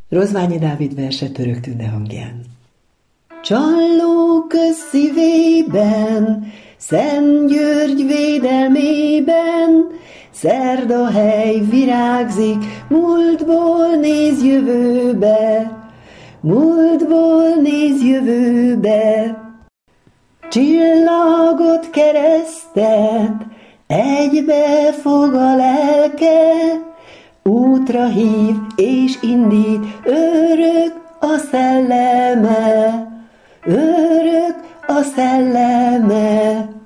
Rozványi Dávid verse Török Tünde hangján. Csalló közszívében, Szent György védelmében, Szerdahely virágzik, múltból néz jövőbe, múltból néz jövőbe. Csillagot keresztet, egybe fog a lelke, útra hív és indít, örök a szelleme, örök a szelleme.